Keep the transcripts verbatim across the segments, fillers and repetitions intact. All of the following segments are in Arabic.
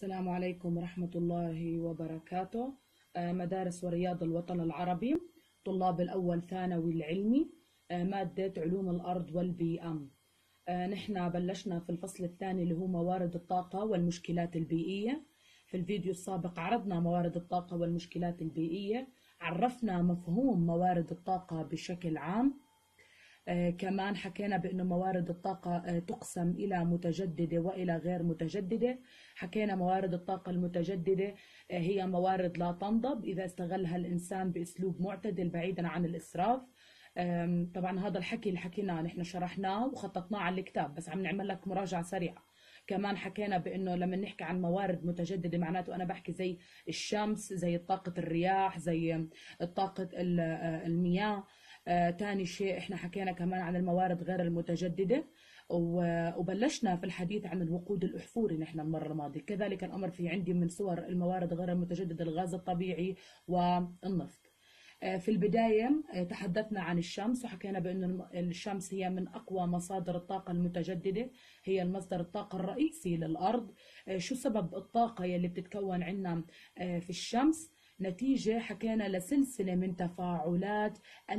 السلام عليكم ورحمة الله وبركاته. آه، مدارس ورياض الوطن العربي، طلاب الأول ثانوي العلمي، آه، مادة علوم الأرض والبيئة. آه، نحن بلشنا في الفصل الثاني اللي هو موارد الطاقة والمشكلات البيئية. في الفيديو السابق عرضنا موارد الطاقة والمشكلات البيئية، عرفنا مفهوم موارد الطاقة بشكل عام. آه كمان حكينا بأنه موارد الطاقة آه تقسم إلى متجددة وإلى غير متجددة. حكينا موارد الطاقة المتجددة آه هي موارد لا تنضب إذا استغلها الإنسان بأسلوب معتدل بعيدا عن الإسراف. طبعا هذا الحكي اللي حكيناه نحن شرحناه وخططناه على الكتاب، بس عم نعمل لك مراجعة سريعة. كمان حكينا بأنه لما نحكي عن موارد متجددة معناته أنا بحكي زي الشمس، زي طاقة الرياح، زي طاقة المياه. آه، تاني شيء احنا حكينا كمان عن الموارد غير المتجددة، وبلشنا في الحديث عن الوقود الأحفوري نحن المرة الماضية. كذلك الأمر في عندي من صور الموارد غير المتجددة الغاز الطبيعي والنفط. آه، في البداية آه، تحدثنا عن الشمس وحكينا بأن الشمس هي من أقوى مصادر الطاقة المتجددة، هي المصدر الطاقة الرئيسي للأرض. آه، شو سبب الطاقة يلي بتتكون عنا آه، في الشمس؟ نتيجة حكينا لسلسلة من تفاعلات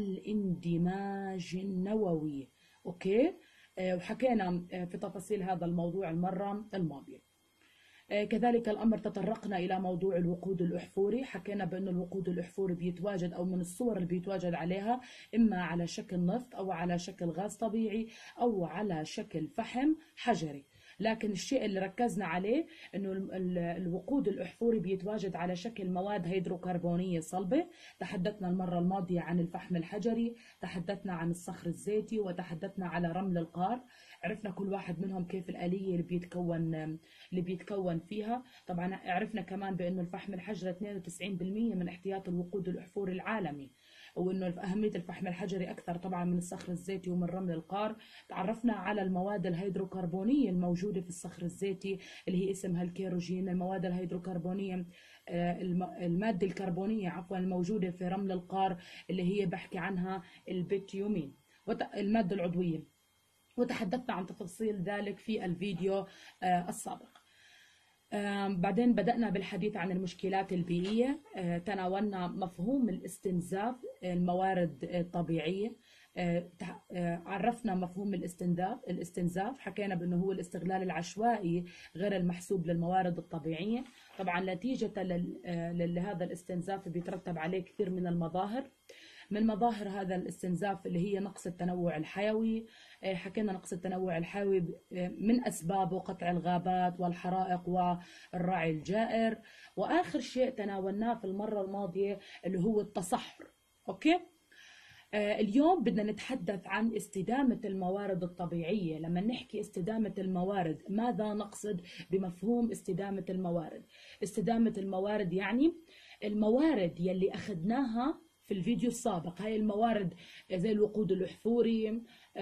الاندماج النووي. أوكي، آه، وحكينا آه، في تفاصيل هذا الموضوع المرة الماضية. آه، كذلك الأمر تطرقنا إلى موضوع الوقود الأحفوري. حكينا بأن الوقود الأحفوري بيتواجد أو من الصور اللي بيتواجد عليها إما على شكل نفط أو على شكل غاز طبيعي أو على شكل فحم حجري. لكن الشيء اللي ركزنا عليه انه الوقود الاحفوري بيتواجد على شكل مواد هيدروكربونيه صلبه. تحدثنا المره الماضيه عن الفحم الحجري، تحدثنا عن الصخر الزيتي، وتحدثنا على رمل القار. عرفنا كل واحد منهم كيف الاليه اللي بيتكون اللي بيتكون فيها. طبعا عرفنا كمان بانه الفحم الحجري اثنين وتسعين بالمئة من احتياط الوقود الاحفوري العالمي، وانه اهميه الفحم الحجري اكثر طبعا من الصخر الزيتي ومن رمل القار. تعرفنا على المواد الهيدروكربونيه الموجوده في الصخر الزيتي اللي هي اسمها الكيروجين. المواد الهيدروكربونيه الماده الكربونيه عفوا الموجوده في رمل القار اللي هي بحكي عنها البيتيومين، الماده العضويه، وتحدثنا عن تفاصيل ذلك في الفيديو السابق. بعدين بدأنا بالحديث عن المشكلات البيئية. تناولنا مفهوم الاستنزاف الموارد الطبيعية. عرفنا مفهوم الاستنزاف الاستنزاف حكينا بأنه هو الاستغلال العشوائي غير المحسوب للموارد الطبيعية. طبعا نتيجة لهذا الاستنزاف بيترتب عليه كثير من المظاهر. من مظاهر هذا الاستنزاف اللي هي نقص التنوع الحيوي. حكينا نقص التنوع الحيوي من أسبابه قطع الغابات والحرائق والرعي الجائر. وآخر شيء تناولناه في المرة الماضية اللي هو التصحر. أوكي، اليوم بدنا نتحدث عن استدامة الموارد الطبيعية. لما نحكي استدامة الموارد ماذا نقصد بمفهوم استدامة الموارد؟ استدامة الموارد يعني الموارد يلي أخذناها في الفيديو السابق. هاي الموارد زي الوقود الأحفوري،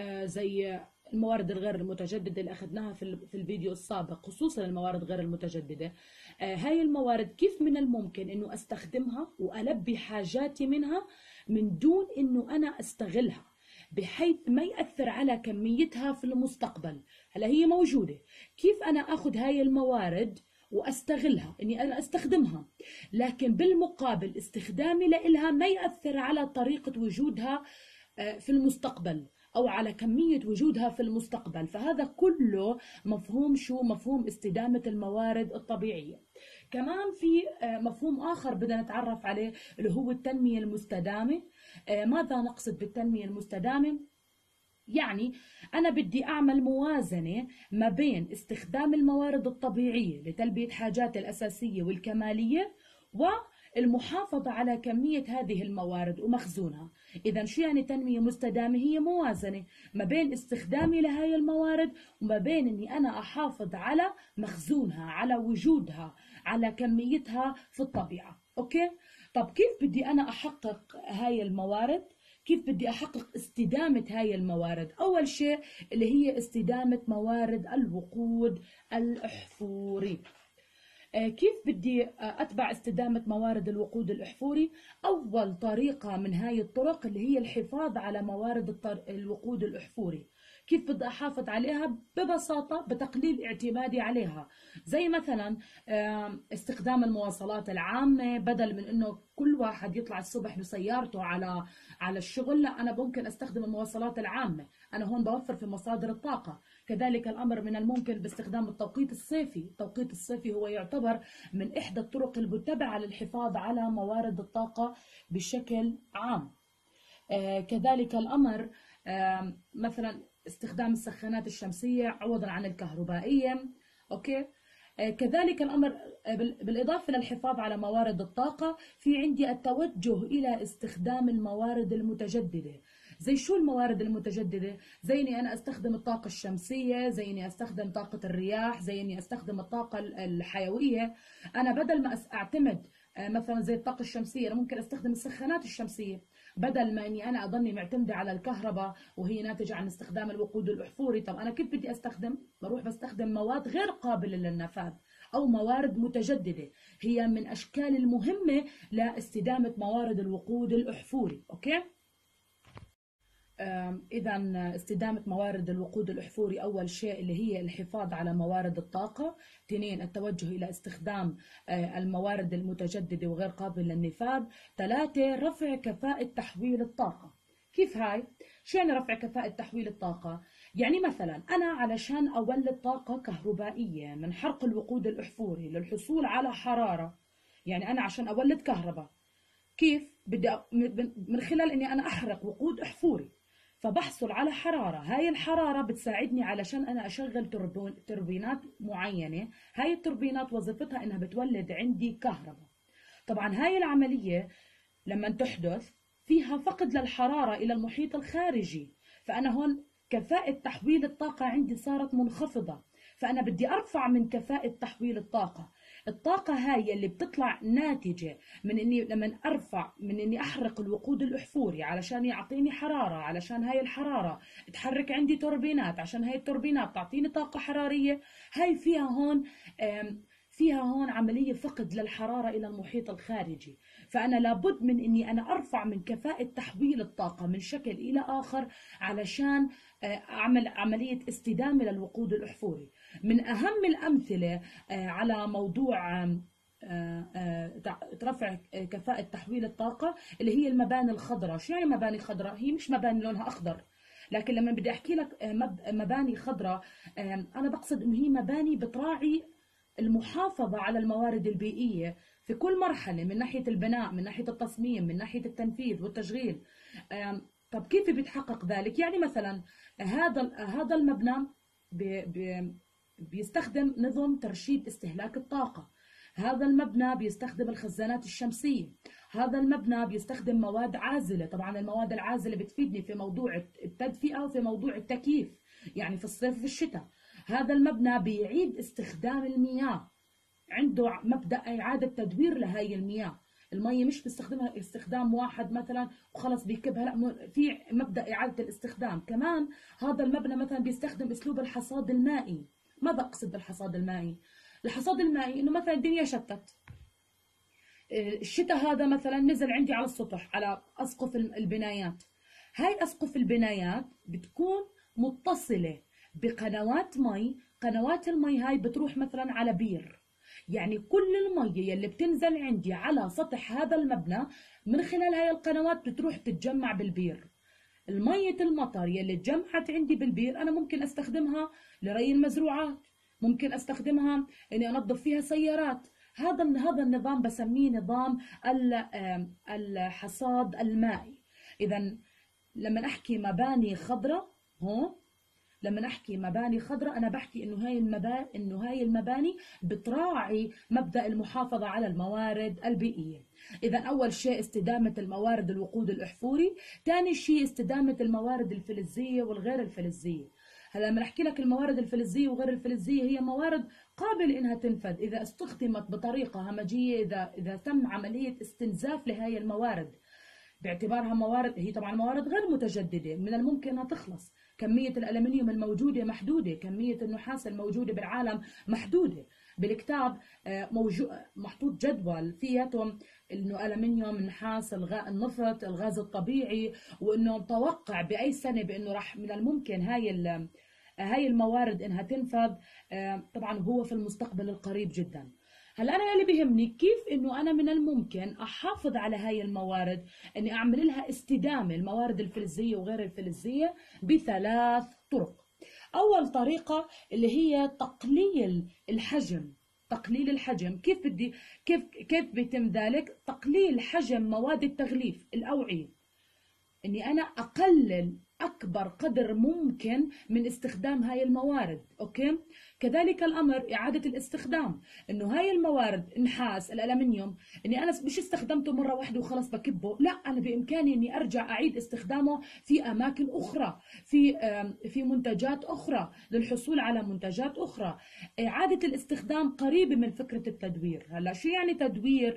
زي الموارد الغير المتجددة اللي أخذناها في الفيديو السابق، خصوصا الموارد غير المتجددة. هاي الموارد كيف من الممكن أنه أستخدمها وألبي حاجاتي منها من دون أنه أنا أستغلها، بحيث ما يأثر على كميتها في المستقبل. هلا هي موجودة، كيف أنا أخذ هاي الموارد واستغلها اني انا استخدمها، لكن بالمقابل استخدامي لها ما يأثر على طريقة وجودها في المستقبل او على كمية وجودها في المستقبل. فهذا كله مفهوم شو؟ مفهوم استدامة الموارد الطبيعية. كمان في مفهوم آخر بدنا نتعرف عليه اللي هو التنمية المستدامة. ماذا نقصد بالتنمية المستدامة؟ يعني أنا بدي أعمل موازنة ما بين استخدام الموارد الطبيعية لتلبية حاجاتي الأساسية والكمالية والمحافظة على كمية هذه الموارد ومخزونها. إذا شو يعني تنمية مستدامة؟ هي موازنة ما بين استخدامي لهاي الموارد وما بين أني أنا أحافظ على مخزونها، على وجودها، على كميتها في الطبيعة. أوكي؟ طب كيف بدي أنا أحقق هاي الموارد؟ كيف بدي أحقق استدامة هاي الموارد؟ أول شيء اللي هي استدامة موارد الوقود الأحفوري. كيف بدي أتبع استدامة موارد الوقود الأحفوري؟ أول طريقة من هاي الطرق اللي هي الحفاظ على موارد الوقود الأحفوري. كيف بدي أحافظ عليها؟ ببساطة بتقليل اعتمادي عليها. زي مثلا استخدام المواصلات العامة، بدل من إنه كل واحد يطلع الصبح بسيارته على على الشغل، لا أنا ممكن أستخدم المواصلات العامة، أنا هون بوفر في مصادر الطاقة. كذلك الأمر من الممكن باستخدام التوقيت الصيفي. التوقيت الصيفي هو يعتبر من إحدى الطرق المتبعة للحفاظ على موارد الطاقة بشكل عام. آه كذلك الأمر آه مثلا استخدام السخانات الشمسية عوضا عن الكهربائية. أوكي. آه كذلك الأمر آه بالإضافة للحفاظ على موارد الطاقة، في عندي التوجه إلى استخدام الموارد المتجددة. زي شو الموارد المتجددة؟ زي إني أنا أستخدم الطاقة الشمسية، زي إني أستخدم طاقة الرياح، زي إني أستخدم الطاقة الحيوية. أنا بدل ما أعتمد مثلا زي الطاقة الشمسية، أنا ممكن أستخدم السخانات الشمسية، بدل ما إني أنا أضلني معتمدة على الكهرباء وهي ناتجة عن استخدام الوقود الأحفوري. طب أنا كيف بدي أستخدم؟ بروح بستخدم مواد غير قابلة للنفاذ أو موارد متجددة، هي من أشكال المهمة لاستدامة موارد الوقود الأحفوري. أوكي؟ إذا استدامة موارد الوقود الأحفوري أول شيء اللي هي الحفاظ على موارد الطاقة. اثنين، التوجه إلى استخدام الموارد المتجددة وغير قابلة للنفاذ. ثلاثة، رفع كفاءة تحويل الطاقة. كيف هاي؟ شو يعني رفع كفاءة تحويل الطاقة؟ يعني مثلا أنا علشان أولد طاقة كهربائية من حرق الوقود الأحفوري للحصول على حرارة، يعني أنا عشان أولد كهرباء كيف؟ بدي من خلال إني أنا أحرق وقود أحفوري، فبحصل على حرارة. هاي الحرارة بتساعدني علشان أنا أشغل توربينات معينة. هاي التوربينات وظيفتها إنها بتولد عندي كهرباء. طبعا هاي العملية لما تحدث فيها فقد للحرارة إلى المحيط الخارجي، فأنا هون كفاءة تحويل الطاقة عندي صارت منخفضة، فأنا بدي أرفع من كفاءة تحويل الطاقة. الطاقة هاي اللي بتطلع ناتجة من إني لما أرفع من إني أحرق الوقود الأحفوري علشان يعطيني حرارة، علشان هاي الحرارة تحرك عندي توربينات، عشان هاي التوربينات تعطيني طاقة حرارية. هاي فيها هون فيها هون عملية فقد للحرارة إلى المحيط الخارجي، فأنا لابد من إني أنا أرفع من كفاءة تحويل الطاقة من شكل إلى آخر علشان أعمل عملية استدامة للوقود الأحفوري. من أهم الأمثلة على موضوع رفع كفاءة تحويل الطاقة اللي هي المباني الخضراء. شو يعني مباني خضراء؟ هي مش مباني لونها أخضر، لكن لما بدي أحكي لك مباني خضراء أنا بقصد إنه هي مباني بتراعي المحافظة على الموارد البيئية في كل مرحلة، من ناحية البناء، من ناحية التصميم، من ناحية التنفيذ والتشغيل. طب كيف بيتحقق ذلك؟ يعني مثلا هذا هذا المبنى بي بي بيستخدم نظم ترشيد استهلاك الطاقة، هذا المبنى بيستخدم الخزانات الشمسية، هذا المبنى بيستخدم مواد عازلة. طبعا المواد العازلة بتفيدني في موضوع التدفئة وفي موضوع التكييف، يعني في الصيف وفي الشتاء. هذا المبنى بيعيد استخدام المياه، عنده مبدأ إعادة تدوير لهي المياه. المية مش بيستخدمها استخدام واحد مثلا وخلص بيكبها، لا، في مبدأ إعادة الاستخدام. كمان هذا المبنى مثلا بيستخدم أسلوب الحصاد المائي. ماذا أقصد بالحصاد المائي؟ الحصاد المائي إنه مثلا الدنيا شتت، الشتاء هذا مثلا نزل عندي على السطح على أسقف البنايات. هاي أسقف البنايات بتكون متصلة بقنوات مي، قنوات المي هاي بتروح مثلا على بير، يعني كل المية يلي بتنزل عندي على سطح هذا المبنى من خلال هاي القنوات بتروح تتجمع بالبير. المية المطر يلي تجمعت عندي بالبير أنا ممكن أستخدمها لري المزروعات، ممكن أستخدمها إني أنظف فيها سيارات. هذا هذا النظام بسميه نظام الحصاد المائي. إذا لما أحكي مباني خضراء هون، لما أحكي مباني خضراء أنا بحكي إنه هاي المباني إنه هاي المباني بتراعي مبدأ المحافظة على الموارد البيئية. إذا أول شيء استدامة الموارد الوقود الأحفوري، ثاني شيء استدامة الموارد الفلزية والغير الفلزية. هلا لما أحكي لك الموارد الفلزية وغير الفلزية هي موارد قابلة إنها تنفذ إذا استخدمت بطريقة همجية، إذا إذا تم عملية استنزاف لهي الموارد باعتبارها موارد. هي طبعا موارد غير متجددة، من الممكن أنها تخلص. كمية الألمنيوم الموجودة محدودة، كمية النحاس الموجودة بالعالم محدودة. بالكتاب موجود محطوط جدول فياتهم انه الومنيوم، نحاس، الغاء النفط، الغاز الطبيعي، وانه متوقع باي سنه بانه راح من الممكن هاي هاي الموارد انها تنفذ. طبعا هو في المستقبل القريب جدا. هلا انا اللي بيهمني كيف انه انا من الممكن احافظ على هاي الموارد، اني اعمل لها استدامه، الموارد الفلزيه وغير الفلزيه، بثلاث طرق. اول طريقه اللي هي تقليل الحجم. تقليل الحجم كيف بدي كيف كيف بيتم ذلك؟ تقليل حجم مواد التغليف الاوعيه، اني انا اقلل اكبر قدر ممكن من استخدام هاي الموارد. اوكي، كذلك الامر اعاده الاستخدام، انه هاي الموارد، النحاس، الالمنيوم، اني انا مش استخدمته مره واحده وخلص بكبه، لا، انا بامكاني اني ارجع اعيد استخدامه في اماكن اخرى، في في منتجات اخرى، للحصول على منتجات اخرى. اعاده الاستخدام قريبه من فكره التدوير. هلا شو يعني تدوير؟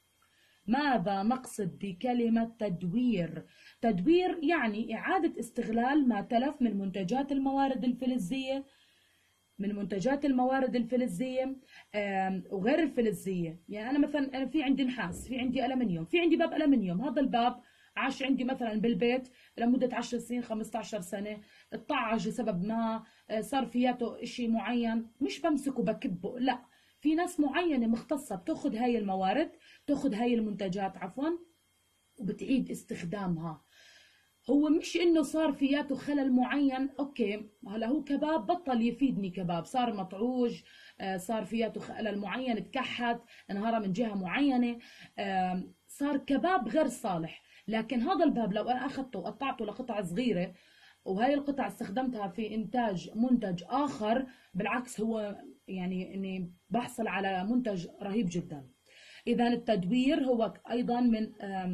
ماذا نقصد بكلمة تدوير؟ تدوير يعني إعادة استغلال ما تلف من منتجات الموارد الفلزية، من منتجات الموارد الفلزية وغير الفلزية. يعني أنا مثلا أنا في عندي نحاس، في عندي ألمنيوم، في عندي باب ألمنيوم، هذا الباب عاش عندي مثلا بالبيت لمدة عشر سنين، خمسة عشر سنة، اتطعج لسبب ما، صار فياته إشي معين، مش بمسكه بكبه، لا، في ناس معينة مختصة بتاخذ هاي الموارد، تاخذ هاي المنتجات عفوا، وبتعيد استخدامها. هو مش انه صار فياته خلل معين، اوكي، هلا هو كباب بطل يفيدني، كباب صار مطعوج، صار فياته خلل معين، تكحت، انهار من جهة معينة، صار كباب غير صالح. لكن هذا الباب لو انا اخذته وقطعته لقطع صغيرة، وهي القطع استخدمتها في إنتاج منتج آخر، بالعكس هو يعني إني بحصل على منتج رهيب جدا. إذا التدوير هو أيضا من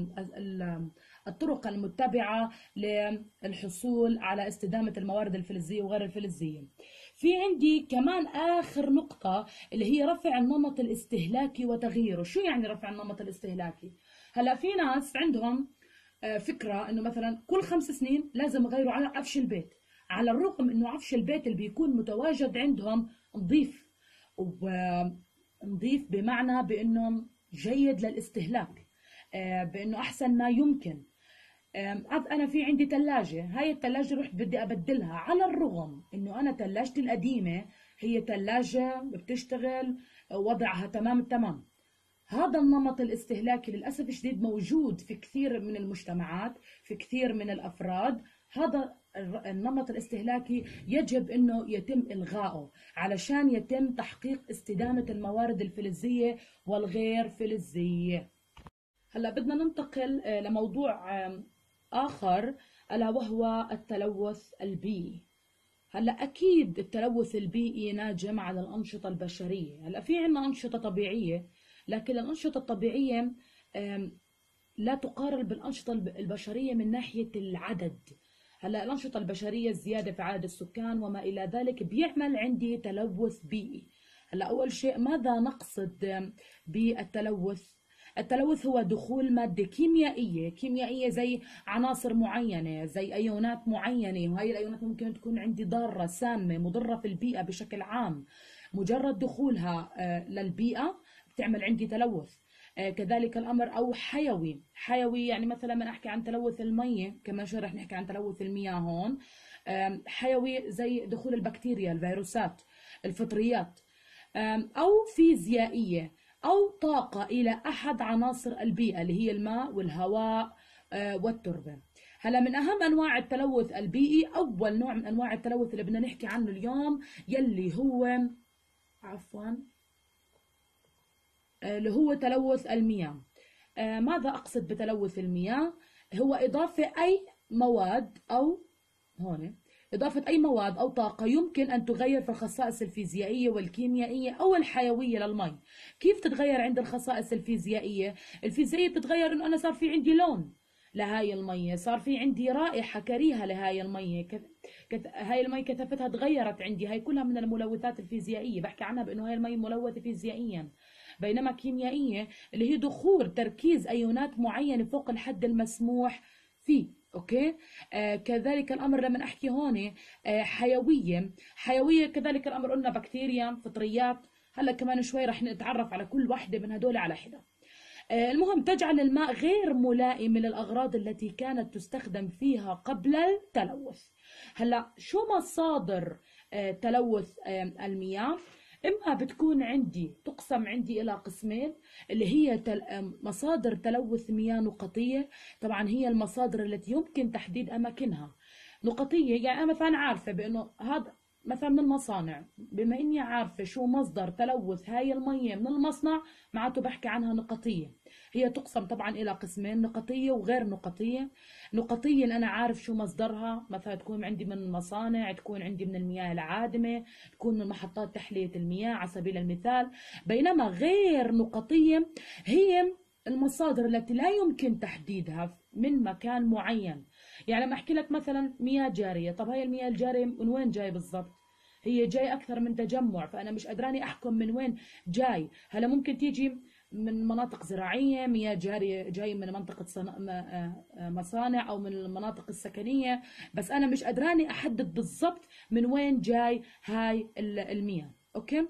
الطرق المتبعة للحصول على استدامة الموارد الفلزية وغير الفلزية. في عندي كمان آخر نقطة اللي هي رفع النمط الاستهلاكي وتغييره. شو يعني رفع النمط الاستهلاكي؟ هلا في ناس عندهم فكرة انه مثلا كل خمس سنين لازم يغيروا على عفش البيت، على الرغم انه عفش البيت اللي بيكون متواجد عندهم نظيف، ونظيف بمعنى بانه جيد للاستهلاك، بانه احسن ما يمكن. انا في عندي ثلاجة، هاي الثلاجة رحت بدي ابدلها، على الرغم انه انا ثلاجتي القديمة هي ثلاجة بتشتغل وضعها تمام التمام. هذا النمط الاستهلاكي للأسف الشديد موجود في كثير من المجتمعات، في كثير من الأفراد. هذا النمط الاستهلاكي يجب أنه يتم إلغائه علشان يتم تحقيق استدامة الموارد الفلزية والغير فلزية. هلأ بدنا ننتقل لموضوع آخر، ألا وهو التلوث البيئي. هلا اكيد التلوث البيئي ناجم على الانشطه البشريه. هلا في عندنا انشطه طبيعيه، لكن الانشطه الطبيعيه لا تقارن بالانشطه البشريه من ناحيه العدد. هلا الانشطه البشريه، الزياده في عدد السكان وما الى ذلك، بيعمل عندي تلوث بيئي. هلا اول شيء ماذا نقصد بالتلوث؟ التلوث هو دخول مادة كيميائية كيميائية زي عناصر معينة، زي أيونات معينة، وهي الأيونات ممكن تكون عندي ضارة، سامة، مضرة في البيئة بشكل عام. مجرد دخولها للبيئة بتعمل عندي تلوث. كذلك الأمر، أو حيوي حيوي يعني مثلا من أحكي عن تلوث المية، كمان شوي رح نحكي عن تلوث المياه هون. حيوي زي دخول البكتيريا، الفيروسات، الفطريات. أو فيزيائية، أو طاقة إلى أحد عناصر البيئة اللي هي الماء والهواء والتربة. هلا من أهم أنواع التلوث البيئي، أول نوع من أنواع التلوث اللي بدنا نحكي عنه اليوم يلي هو عفوا اللي هو تلوث المياه. ماذا أقصد بتلوث المياه؟ هو إضافة أي مواد أو هون إضافة أي مواد أو طاقة يمكن أن تغير في الخصائص الفيزيائية والكيميائية أو الحيوية للمي. كيف تتغير عند الخصائص الفيزيائية؟ الفيزيائية بتتغير إنه أنا صار في عندي لون لهاي المية، صار في عندي رائحة كريهة لهاي المية، كت... كت... هاي المية كثافتها تغيرت عندي، هاي كلها من الملوثات الفيزيائية، بحكي عنها بأنه هاي المية ملوثة فيزيائيا. بينما كيميائية اللي هي دخول تركيز أيونات معينة فوق الحد المسموح فيه. اوكي، آه كذلك الامر لما احكي هون آه حيويه حيويه كذلك الامر قلنا بكتيريا، فطريات، هلا كمان شوي رح نتعرف على كل واحدة من هدول على حدة. المهم تجعل الماء غير ملائم للأغراض التي كانت تستخدم فيها قبل التلوث. هلا شو مصادر تلوث المياه؟ إما بتكون عندي تقسم عندي إلى قسمين، اللي هي تل... مصادر تلوث مياه نقطية. طبعا هي المصادر التي يمكن تحديد أماكنها. نقطية يعني أنا مثلا عارفة بأنه هذا مثلا من المصانع، بما إني عارفة شو مصدر تلوث هاي المية من المصنع، معناته بحكي عنها نقطية. هي تقسم طبعا إلى قسمين، نقطية وغير نقطية. نقطية أنا عارف شو مصدرها، مثلا تكون عندي من المصانع، تكون عندي من المياه العادمة، تكون من محطات تحلية المياه على سبيل المثال. بينما غير نقطية هي المصادر التي لا يمكن تحديدها من مكان معين. يعني لما احكي لك مثلا مياه جاريه، طب هاي المياه الجاريه من وين جاي بالضبط؟ هي جاي اكثر من تجمع، فانا مش قدراني احكم من وين جاي. هلا ممكن تيجي من مناطق زراعيه، مياه جاريه جاي من منطقه مصانع او من المناطق السكنيه، بس انا مش قدراني احدد بالضبط من وين جاي هاي المياه. اوكي،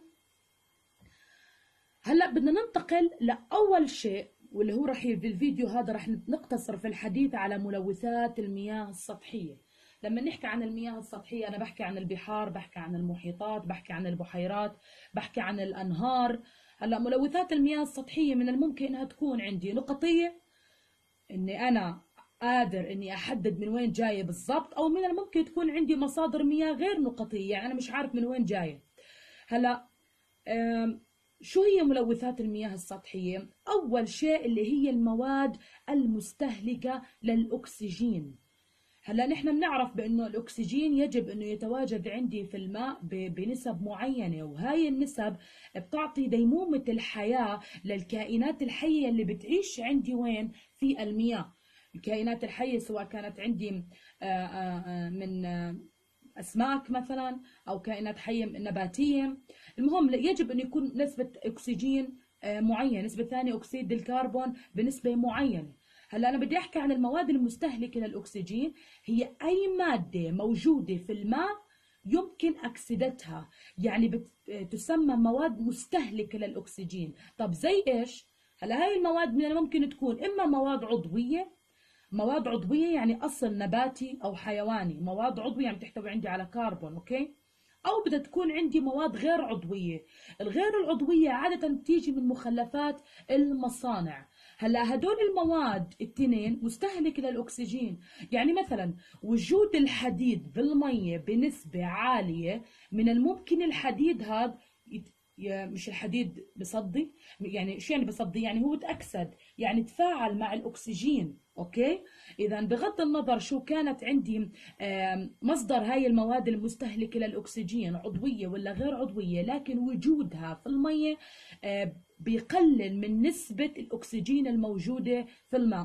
هلا بدنا ننتقل لاول شيء، واللي هو رح بالفيديو هذا رح نقتصر في الحديث على ملوثات المياه السطحية. لما نحكي عن المياه السطحية أنا بحكي عن البحار، بحكي عن المحيطات، بحكي عن البحيرات، بحكي عن الأنهار. هلا ملوثات المياه السطحية من الممكن أنها تكون عندي نقطية، إني أنا قادر إني أحدد من وين جاية بالضبط، أو من الممكن تكون عندي مصادر مياه غير نقطية، يعني أنا مش عارف من وين جاية. هلا شو هي ملوثات المياه السطحية؟ أول شيء اللي هي المواد المستهلكة للأكسجين. هلا نحن بنعرف بأنه الأكسجين يجب أنه يتواجد عندي في الماء بنسب معينة، وهاي النسب بتعطي ديمومة الحياة للكائنات الحية اللي بتعيش عندي وين؟ في المياه. الكائنات الحية سواء كانت عندي من أسماك مثلا أو كائنات حية نباتية. المهم يجب أن يكون نسبة أكسجين معينة، نسبة ثاني أكسيد الكربون بنسبة معينة. هلا أنا بدي أحكي عن المواد المستهلكة للأكسجين. هي أي مادة موجودة في الماء يمكن أكسدتها، يعني تسمى مواد مستهلكة للأكسجين. طب زي إيش؟ هلا هاي المواد من الممكن تكون إما مواد عضوية. مواد عضوية يعني أصل نباتي أو حيواني، مواد عضوية يعني بتحتوي عندي على كربون. أوكي، أو بدها تكون عندي مواد غير عضوية. الغير العضوية عادة بتيجي من مخلفات المصانع. هلا هدول المواد التنين مستهلكة للأكسجين. يعني مثلا وجود الحديد بالمية بنسبة عالية، من الممكن الحديد هذا مش الحديد بصدي، يعني شو يعني بصدي؟ يعني هو تأكسد، يعني تفاعل مع الأكسجين. أوكي، إذا بغض النظر شو كانت عندي مصدر هاي المواد المستهلكة للأكسجين، عضوية ولا غير عضوية، لكن وجودها في المية بيقلل من نسبة الأكسجين الموجودة في الماء.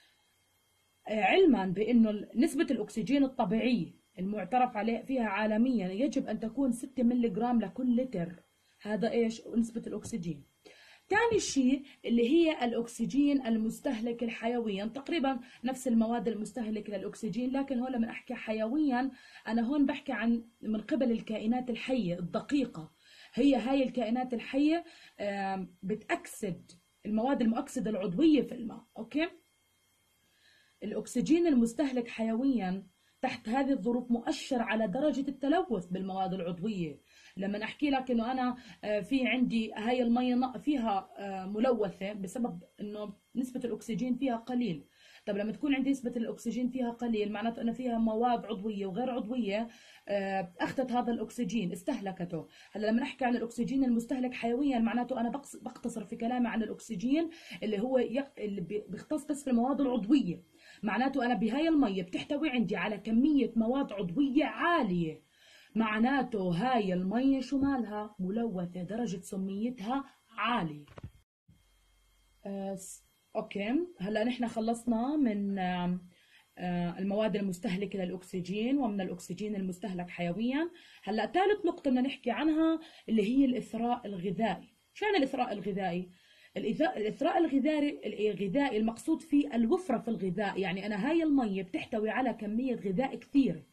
علما بأنه نسبة الأكسجين الطبيعية المعترف عليه فيها عالميا يجب أن تكون ستة ملغ لكل لتر. هذا إيش نسبة الأكسجين. ثاني شيء اللي هي الأكسجين المستهلك حيويا، تقريبا نفس المواد المستهلكة للأكسجين، لكن هون لما أحكي حيويا أنا هون بحكي عن من قبل الكائنات الحية الدقيقة. هي هاي الكائنات الحية بتأكسد المواد المؤكسدة العضوية في الماء. أوكي، الأكسجين المستهلك حيويا تحت هذه الظروف مؤشر على درجة التلوث بالمواد العضوية. لما أحكي لك إنه أنا في عندي هاي المية فيها ملوثة بسبب إنه نسبة الأكسجين فيها قليل. طب لما تكون عندي نسبة الأكسجين فيها قليل، معناته أن فيها مواد عضوية وغير عضوية أخذت هذا الأكسجين استهلكته. هلا لما نحكي عن الأكسجين المستهلك حيويا، معناته أنا بقتصر في كلامي عن الأكسجين اللي هو اللي بيختص بس في المواد العضوية. معناته أنا بهاي المية بتحتوي عندي على كمية مواد عضوية عالية، معناته هاي المية شو مالها؟ ملوثة، درجة سميتها عالية. أه اوكي، هلا نحن خلصنا من أه المواد المستهلكة للأكسجين ومن الأكسجين المستهلك حيويا. هلا ثالث نقطة بدنا نحكي عنها اللي هي الإثراء الغذائي. شو يعني الإثراء الغذائي؟ الإثراء الغذائي الغذائي المقصود فيه الوفرة في الغذاء. يعني أنا هاي المية بتحتوي على كمية غذاء كثيرة،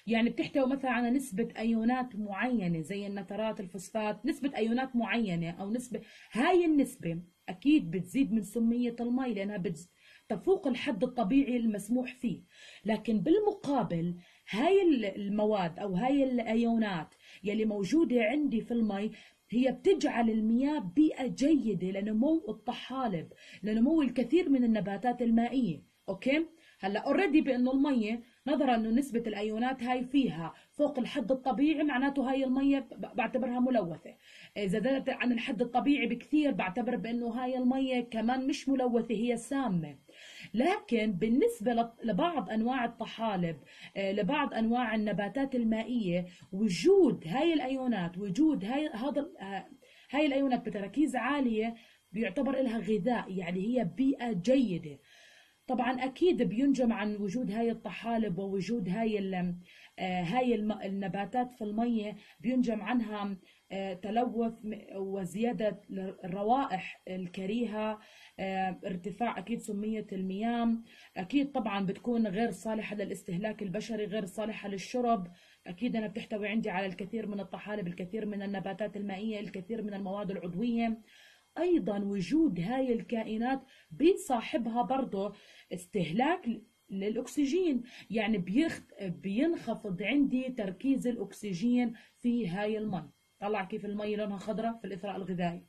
يعني بتحتوي مثلا على نسبة أيونات معينة زي النترات، الفوسفات، نسبة أيونات معينة أو نسبة، هاي النسبة أكيد بتزيد من سمية المي لأنها بتز... تفوق الحد الطبيعي المسموح فيه. لكن بالمقابل هاي المواد أو هاي الأيونات يلي موجودة عندي في المي هي بتجعل المياه بيئة جيدة لنمو الطحالب، لنمو الكثير من النباتات المائية. أوكي؟ هلا اوريدي بانه الميه نظرا انه نسبه الايونات هاي فيها فوق الحد الطبيعي، معناته هاي الميه بعتبرها ملوثه. اذا زادت عن الحد الطبيعي بكثير بعتبر بانه هاي الميه كمان مش ملوثه، هي سامه. لكن بالنسبه لبعض انواع الطحالب، لبعض انواع النباتات المائيه، وجود هاي الايونات، وجود هاي هذا هاي الايونات بتركيز عاليه بيعتبر لها غذاء، يعني هي بيئه جيده. طبعا اكيد بينجم عن وجود هاي الطحالب ووجود هاي هاي النباتات في الميه، بينجم عنها تلوث وزياده الروائح الكريهه، ارتفاع اكيد سميه المياه، اكيد طبعا بتكون غير صالحه للاستهلاك البشري، غير صالحه للشرب. اكيد انا بتحتوي عندي على الكثير من الطحالب، الكثير من النباتات المائيه، الكثير من المواد العضويه. أيضا وجود هاي الكائنات بيصاحبها برضه استهلاك للأكسجين، يعني بيخ... بينخفض عندي تركيز الأكسجين في هاي المي. طلع كيف المي لونها خضراء في الإثراء الغذائي.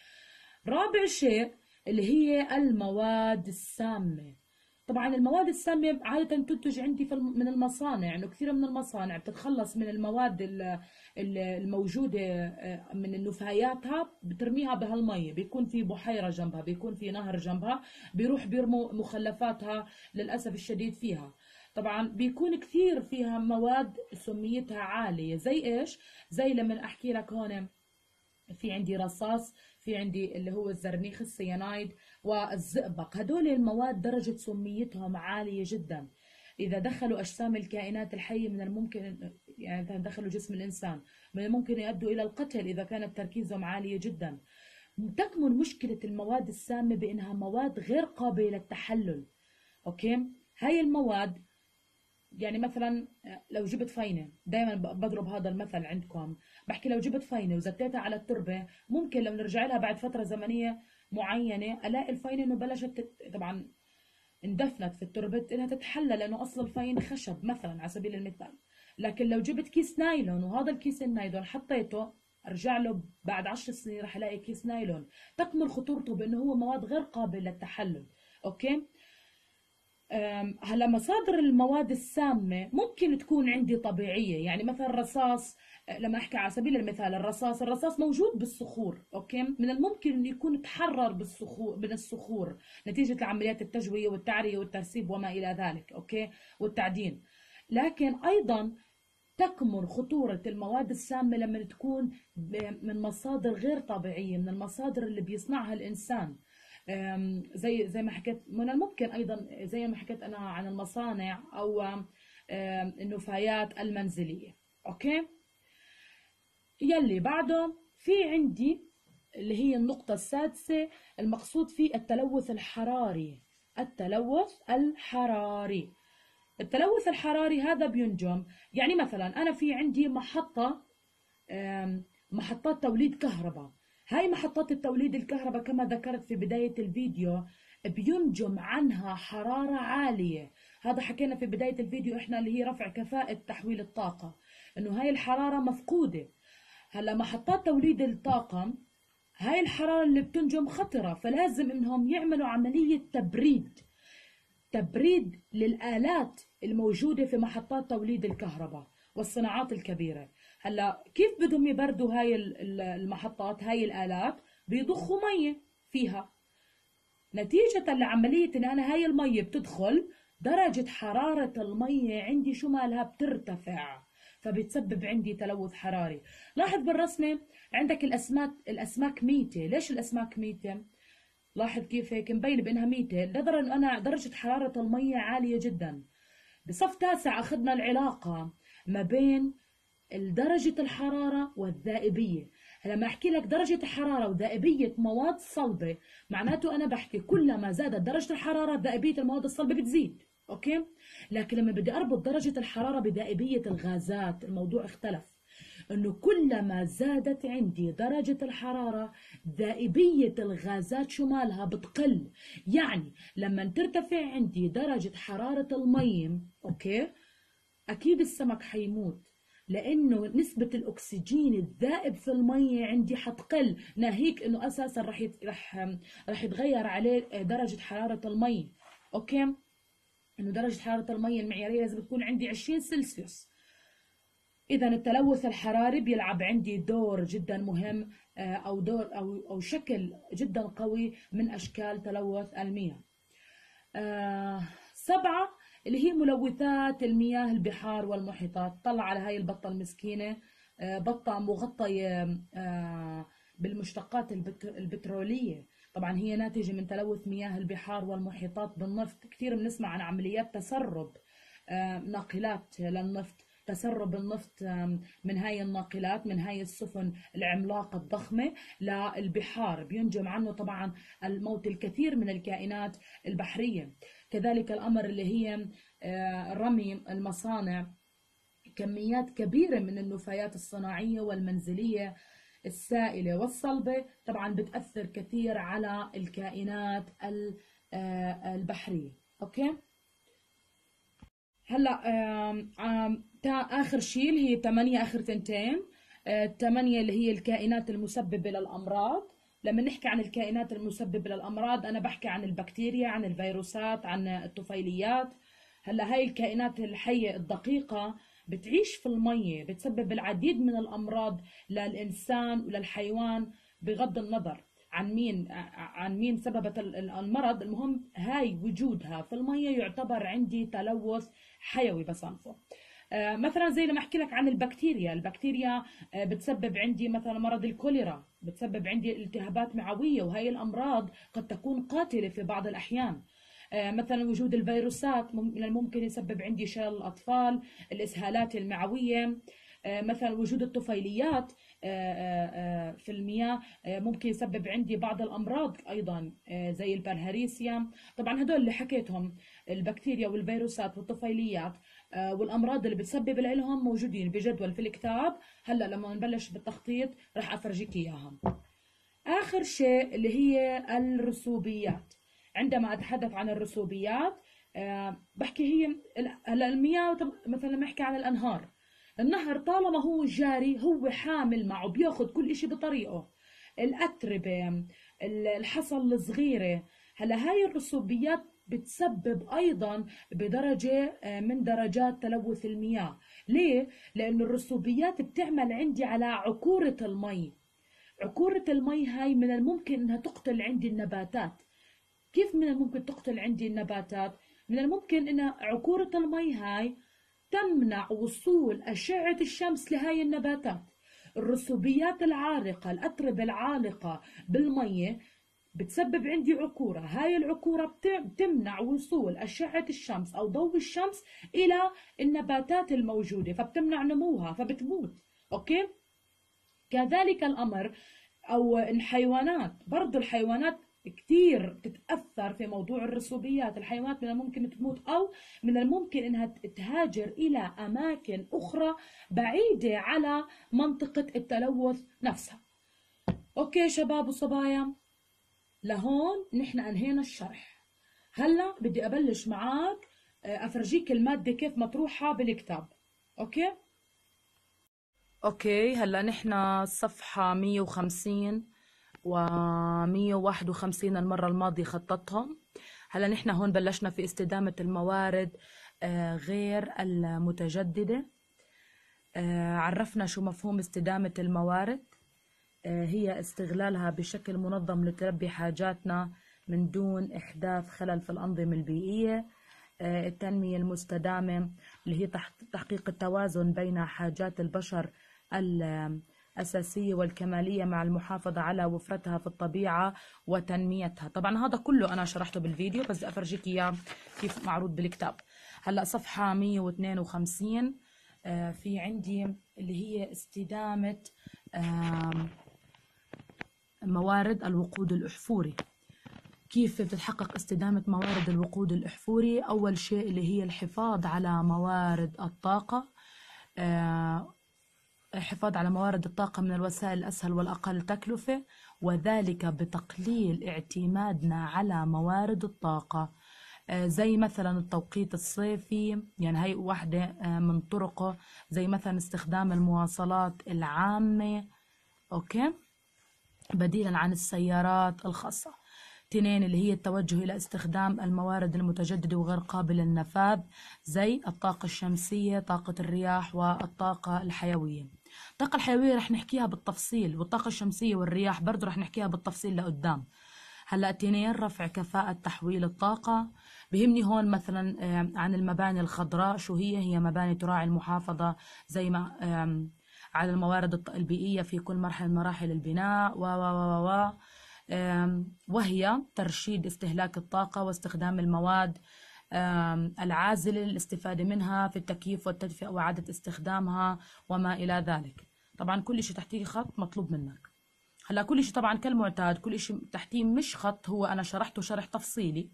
رابع شيء اللي هي المواد السامة. طبعا المواد السامة عادة تنتج عندي في من المصانع، انه كثير من المصانع بتتخلص من المواد الموجودة من النفاياتها، بترميها بهالمية، بيكون في بحيرة جنبها، بيكون في نهر جنبها، بيروح بيرموا مخلفاتها للأسف الشديد فيها. طبعا بيكون كثير فيها مواد سميتها عالية، زي ايش؟ زي لما احكي لك هون في عندي رصاص، في عندي اللي هو الزرنيخ السيانايد والزئبق. هدول المواد درجة سميتهم عالية جدا، إذا دخلوا أجسام الكائنات الحية من الممكن، يعني إذا دخلوا جسم الإنسان من الممكن يؤدوا إلى القتل إذا كانت تركيزهم عالية جدا. تكمن مشكلة المواد السامة بأنها مواد غير قابلة للتحلل. أوكي؟ هاي المواد يعني مثلا لو جبت فاينة، دائما بضرب هذا المثل عندكم، بحكي لو جبت فاينة وزتيتها على التربة، ممكن لو نرجع لها بعد فترة زمنية معينة ألاقي الفاينة إنه بلشت طبعا اندفنت في التربة، إنها تتحلل لأنه أصل الفاين خشب مثلا على سبيل المثال. لكن لو جبت كيس نايلون وهذا الكيس النايلون حطيته، ارجع له بعد عشر سنين رح الاقي كيس نايلون. تكمن خطورته بانه هو مواد غير قابل للتحلل. اوكي؟ هلا مصادر المواد السامة ممكن تكون عندي طبيعية، يعني مثلا الرصاص، لما احكي على سبيل المثال الرصاص، الرصاص موجود بالصخور. اوكي؟ من الممكن انه يكون تحرر بالصخور، من الصخور نتيجة لعمليات التجوية والتعرية والترسيب وما الى ذلك. اوكي؟ والتعدين. لكن ايضا تكمن خطورة المواد السامة لما تكون من مصادر غير طبيعية، من المصادر اللي بيصنعها الانسان. زي زي ما حكيت، من الممكن ايضا زي ما حكيت انا عن المصانع او النفايات المنزليه. اوكي؟ يلي بعده في عندي اللي هي النقطه السادسه، المقصود فيه التلوث الحراري. التلوث الحراري التلوث الحراري هذا بينجم، يعني مثلا انا في عندي محطه، محطات توليد كهرباء. هاي محطات التوليد الكهرباء كما ذكرت في بداية الفيديو بينجم عنها حرارة عالية. هذا حكينا في بداية الفيديو احنا اللي هي رفع كفاءة تحويل الطاقة، انه هاي الحرارة مفقودة. هلا محطات توليد الطاقة هاي الحرارة اللي بتنجم خطرة، فلازم انهم يعملوا عملية تبريد تبريد للآلات الموجودة في محطات توليد الكهرباء والصناعات الكبيرة. هلا كيف بدهم يبردوا هاي المحطات، هاي الآلات؟ بيضخوا مية فيها. نتيجة لعملية ان انا هاي المية بتدخل، درجة حرارة المية عندي شو مالها بترتفع، فبتسبب عندي تلوث حراري. لاحظ بالرسمة عندك الاسماك، الاسماك ميتة. ليش الاسماك ميتة؟ لاحظ كيف هيك مبين بانها ميتة، نظرا انه انا درجة حرارة المية عالية جدا. بصف تاسع اخذنا العلاقة ما بين درجة الحرارة والذائبية. لما احكي لك درجة الحرارة وذائبية مواد صلبة، معناته انا بحكي كلما زادت درجة الحرارة ذائبية المواد الصلبة بتزيد. اوكي. لكن لما بدي اربط درجة الحرارة بذائبية الغازات الموضوع اختلف، انه كلما زادت عندي درجة الحرارة ذائبية الغازات شو مالها بتقل. يعني لما ترتفع عندي درجة حرارة المي، اوكي، اكيد السمك حيموت، لانه نسبة الاكسجين الذائب في المي عندي حتقل، ناهيك انه اساسا رح يت... رح رح يتغير عليه درجة حرارة المي. اوكي، انه درجة حرارة المي المعيارية لازم تكون عندي عشرين سلسيوس. إذا التلوث الحراري بيلعب عندي دور جدا مهم، أو دور أو أو شكل جدا قوي من أشكال تلوث المياه. آه سبعة اللي هي ملوثات المياه البحار والمحيطات. طلع على هاي البطة المسكينة، آه بطة مغطية آه بالمشتقات البترولية. طبعا هي ناتجة من تلوث مياه البحار والمحيطات بالنفط. كثير بنسمع عن عمليات تسرب آه ناقلات للنفط، تسرب النفط من هاي الناقلات، من هاي السفن العملاقة الضخمة للبحار، بينجم عنه طبعا الموت الكثير من الكائنات البحرية. كذلك الأمر اللي هي رمي المصانع كميات كبيرة من النفايات الصناعية والمنزلية السائلة والصلبة، طبعا بتأثر كثير على الكائنات البحرية. أوكي، هلا تا اخر شيء اللي هي ثمانية، اخر تنتين. الثمانية اللي هي الكائنات المسببة للامراض. لما نحكي عن الكائنات المسببة للامراض انا بحكي عن البكتيريا، عن الفيروسات، عن الطفيليات. هلا هاي الكائنات الحية الدقيقة بتعيش في المية، بتسبب العديد من الامراض للانسان وللحيوان بغض النظر عن مين عن مين سببت المرض. المهم هاي وجودها في المية يعتبر عندي تلوث حيوي بصنفه. آه مثلا زي لما احكي لك عن البكتيريا، البكتيريا آه بتسبب عندي مثلا مرض الكوليرا، بتسبب عندي التهابات معوية، وهي الامراض قد تكون قاتلة في بعض الاحيان. آه مثلا وجود الفيروسات من الممكن يسبب عندي شلل الاطفال، الاسهالات المعوية. آه مثلا وجود الطفيليات في المياه ممكن يسبب عندي بعض الأمراض أيضا زي البرهاريسيا. طبعا هدول اللي حكيتهم، البكتيريا والفيروسات والطفيليات والأمراض اللي بتسبب لهم موجودين بجدول في الكتاب. هلأ لما نبلش بالتخطيط رح أفرجيك إياهم. آخر شيء اللي هي الرسوبيات. عندما أتحدث عن الرسوبيات بحكي هي هلا المياه، مثلا لما أحكي عن الأنهار، النهر طالما هو جاري هو حامل معه، بياخد كل اشي بطريقه، الأتربة، الحصى الصغيرة. هلا هاي الرسوبيات بتسبب أيضا بدرجة من درجات تلوث المياه. ليه؟ لأن الرسوبيات بتعمل عندي على عكورة المي. عكورة المي هاي من الممكن أنها تقتل عندي النباتات. كيف من الممكن تقتل عندي النباتات؟ من الممكن أن عكورة المي هاي تمنع وصول أشعة الشمس لهاي النباتات. الرسوبيات العالقة، الأتربة العالقة بالمية بتسبب عندي عكورة. هاي العكورة بتمنع وصول أشعة الشمس أو ضوء الشمس إلى النباتات الموجودة، فبتمنع نموها فبتموت. أوكي؟ كذلك الأمر أو الحيوانات، برضو الحيوانات كتير بتتأثر في موضوع الرسوبيات. الحيوانات من الممكن تموت أو من الممكن إنها تهاجر إلى أماكن أخرى بعيدة على منطقة التلوث نفسها. أوكي شباب وصبايا، لهون نحن أنهينا الشرح. هلا بدي أبلش معاك أفرجيك المادة كيف مطروحة بالكتاب. أوكي أوكي هلا نحن صفحة مية وخمسين و مية وواحد وخمسين المرة الماضية خططهم. هلا نحن هون بلشنا في استدامة الموارد غير المتجددة. عرفنا شو مفهوم استدامة الموارد. هي استغلالها بشكل منظم لتلبي حاجاتنا من دون إحداث خلل في الأنظمة البيئية. التنمية المستدامة اللي هي تحقيق التوازن بين حاجات البشر الأساسية والكمالية مع المحافظة على وفرتها في الطبيعة وتنميتها. طبعا هذا كله أنا شرحته بالفيديو، بس أفرجيك إياه كيف معروض بالكتاب. هلأ صفحة مية واثنين وخمسين في عندي اللي هي استدامة موارد الوقود الأحفوري. كيف بتتحقق استدامة موارد الوقود الأحفوري؟ أول شيء اللي هي الحفاظ على موارد الطاقة، آه، الحفاظ على موارد الطاقة من الوسائل الأسهل والأقل تكلفة، وذلك بتقليل اعتمادنا على موارد الطاقة، آه، زي مثلا التوقيت الصيفي، يعني هي واحدة آه، من طرقه، زي مثلا استخدام المواصلات العامة، أوكي، بديلا عن السيارات الخاصة. اثنين اللي هي التوجه إلى استخدام الموارد المتجددة وغير قابلة للنفاذ، زي الطاقة الشمسية، طاقة الرياح، والطاقة الحيوية. الطاقة الحيوية رح نحكيها بالتفصيل، والطاقة الشمسية والرياح برضو رح نحكيها بالتفصيل لقدام. هلا اثنين رفع كفاءة تحويل الطاقة. بهمني هون مثلا عن المباني الخضراء، شو هي؟ هي مباني تراعي المحافظة زي ما على الموارد البيئية في كل مرحلة من مراحل البناء، و و و و وهي ترشيد استهلاك الطاقة واستخدام المواد العازلة للاستفادة منها في التكييف والتدفئة وإعادة استخدامها وما إلى ذلك. طبعا كل شيء تحتيه خط مطلوب منك. هلا كل شيء طبعا كالمعتاد، كل شيء تحتيه مش خط، هو أنا شرحته شرح تفصيلي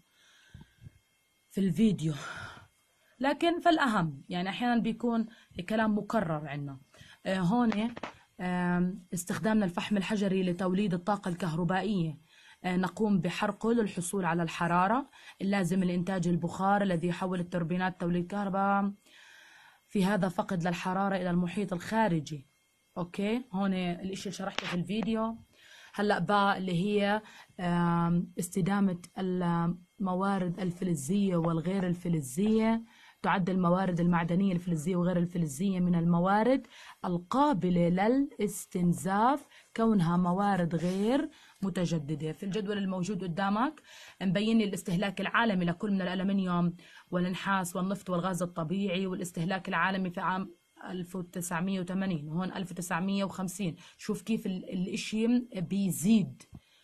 في الفيديو، لكن فالأهم يعني أحيانا بيكون كلام مكرر عنا. آه هون آه استخدامنا الفحم الحجري لتوليد الطاقة الكهربائية، آه نقوم بحرقه للحصول على الحرارة اللازم لإنتاج البخار الذي يحول التوربينات توليد كهرباء، في هذا فقد للحرارة إلى المحيط الخارجي. أوكي، هون الإشي اللي شرحته في الفيديو. هلأ بقى اللي هي استدامة الموارد الفلزية والغير الفلزية. تعد الموارد المعدنية الفلزية وغير الفلزية من الموارد القابلة للاستنزاف كونها موارد غير متجددة. في الجدول الموجود قدامك مبين لي الاستهلاك العالمي لكل من الألمنيوم والنحاس والنفط والغاز الطبيعي، والاستهلاك العالمي في عام ألف وتسعمية وثمانين وهون ألف وتسعمية وخمسين. شوف كيف الاشي بيزيد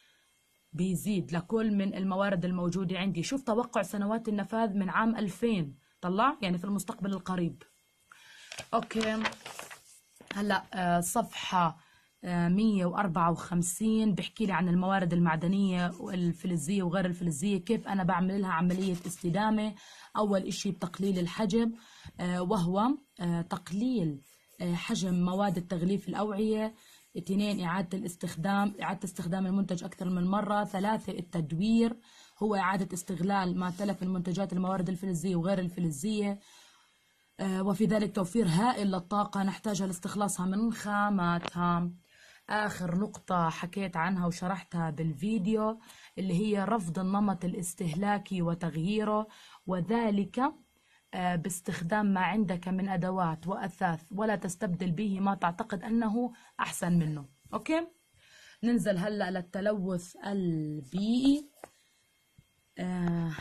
بيزيد لكل من الموارد الموجودة عندي. شوف توقع سنوات النفاذ من عام ألفين، طلع يعني في المستقبل القريب. اوكي، هلا صفحة مية وأربعة وخمسين بحكي لي عن الموارد المعدنية والفلزية وغير الفلزية، كيف أنا بعمل لها عملية استدامة. أول إشي بتقليل الحجم، وهو تقليل حجم مواد التغليف الأوعية. اثنين إعادة الاستخدام، إعادة استخدام المنتج أكثر من مرة. ثلاثة التدوير، هو إعادة استغلال ما تلف من منتجات الموارد الفلزية وغير الفلزية، وفي ذلك توفير هائل للطاقة نحتاجها لاستخلاصها من خاماتها. آخر نقطة حكيت عنها وشرحتها بالفيديو اللي هي رفض النمط الاستهلاكي وتغييره، وذلك باستخدام ما عندك من أدوات وأثاث، ولا تستبدل به ما تعتقد أنه أحسن منه. أوكي، ننزل هلأ للتلوث البيئي. آه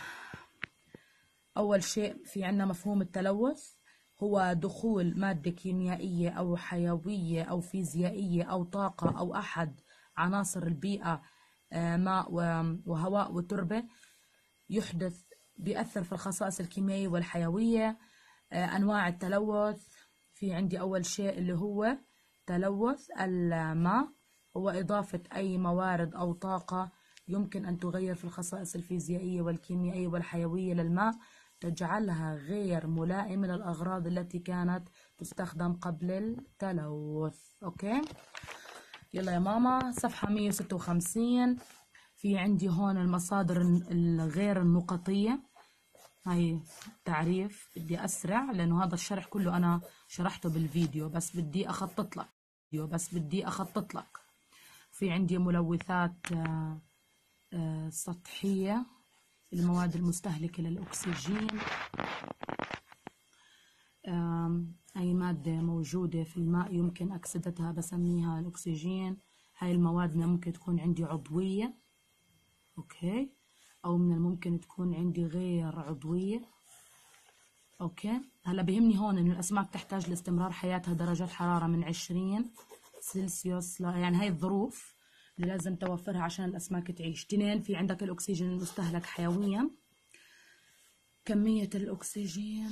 أول شيء في عنا مفهوم التلوث هو دخول مادة كيميائية أو حيوية أو فيزيائية أو طاقة أو أحد عناصر البيئة، ماء وهواء وتربة، يحدث بيأثر في الخصائص الكيميائية والحيوية. أنواع التلوث في عندي أول شيء اللي هو تلوث الماء، هو إضافة أي موارد أو طاقة يمكن أن تغير في الخصائص الفيزيائية والكيميائية والحيوية للماء، تجعلها غير ملائمة للأغراض التي كانت تستخدم قبل التلوث. أوكي، يلا يا ماما صفحة مية وستة وخمسين. في عندي هون المصادر الغير النقطية، هاي تعريف. بدي أسرع لأنه هذا الشرح كله أنا شرحته بالفيديو، بس بدي أخطط لك بس بدي أخطط لك في عندي ملوثات سطحية، المواد المستهلكة للأكسجين، أي مادة موجودة في الماء يمكن أكسدتها بسميها الأكسجين. هاي المواد ممكن تكون عندي عضوية، أوكي، أو من الممكن تكون عندي غير عضوية. أوكي، هلا بيهمني هون إنه الأسماك تحتاج لاستمرار حياتها درجات حرارة من عشرين سلسيوس، يعني هاي الظروف اللي لازم توفرها عشان الأسماك تعيش. اثنين في عندك الأكسجين المستهلك حيويا، كمية الأكسجين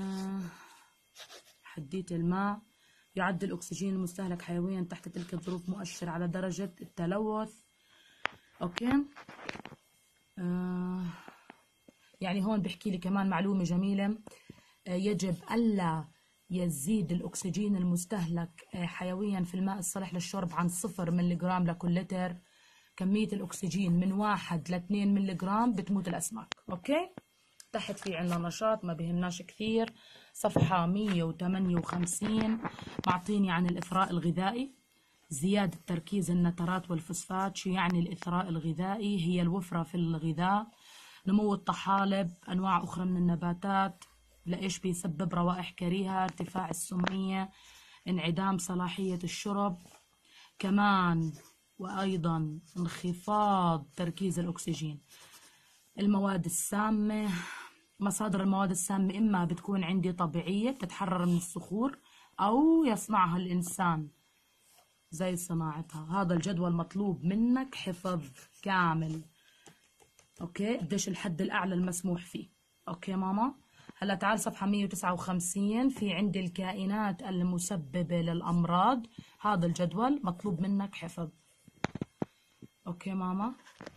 حديت الماء. يعد الأكسجين المستهلك حيويا تحت تلك الظروف مؤشر على درجة التلوث. أوكي، آه يعني هون بحكي لي كمان معلومة جميلة، آه يجب ألا يزيد الأكسجين المستهلك آه حيويا في الماء الصالح للشرب عن صفر ملغرام لكل لتر. كمية الأكسجين من واحد لاثنين ملغرام بتموت الأسماك. أوكي، تحت في عنا نشاط ما بيهمناش كثير، صفحة مية وثمانية وخمسين، معطيني عن الإثراء الغذائي. زيادة تركيز النترات والفوسفات. شو يعني الإثراء الغذائي؟ هي الوفرة في الغذاء، نمو الطحالب، أنواع أخرى من النباتات. لإيش بيسبب؟ روائح كريهة، ارتفاع السمية، انعدام صلاحية الشرب، كمان وأيضا انخفاض تركيز الأكسجين. المواد السامة. مصادر المواد السامة إما بتكون عندي طبيعية بتتحرر من الصخور أو يصنعها الإنسان زي صناعتها. هذا الجدول مطلوب منك حفظ كامل. أوكي، قديش الحد الأعلى المسموح فيه. أوكي ماما، هلا تعال صفحة مية وتسعة وخمسين، في عندي الكائنات المسببة للأمراض. هذا الجدول مطلوب منك حفظ. أوكي ماما،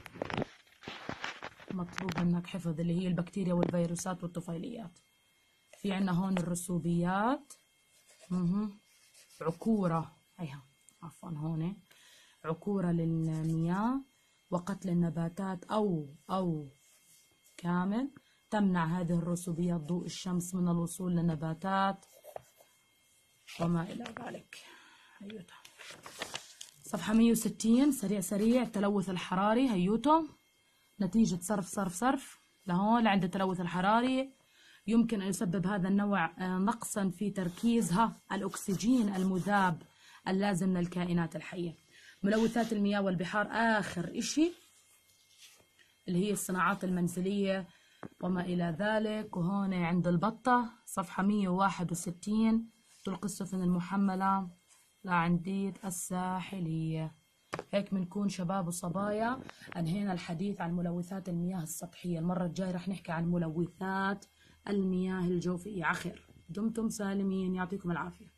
مطلوب منك حفظ اللي هي البكتيريا والفيروسات والطفيليات. في عنا هون الرسوبيات، اها عكورة، هيها عفوا هون عكورة للمياه وقتل النباتات أو أو كامل. تمنع هذه الرسوبيات ضوء الشمس من الوصول للنباتات وما إلى ذلك. هيوتا صفحة مية وستين، سريع سريع. التلوث الحراري هيوتو، نتيجة صرف صرف صرف لهون لعند التلوث الحراري يمكن أن يسبب هذا النوع نقصا في تركيزها الأكسجين المذاب اللازم للكائنات الحية. ملوثات المياه والبحار آخر إشي اللي هي الصناعات المنزلية وما إلى ذلك. وهون عند البطة صفحة مية وواحد وستين، تلقي السفن المحملة لعندية الساحلية. هيك بنكون شباب وصبايا أنهينا الحديث عن ملوثات المياه السطحية. المرة الجاية رح نحكي عن ملوثات المياه الجوفية. على خير، دمتم سالمين، يعطيكم العافية.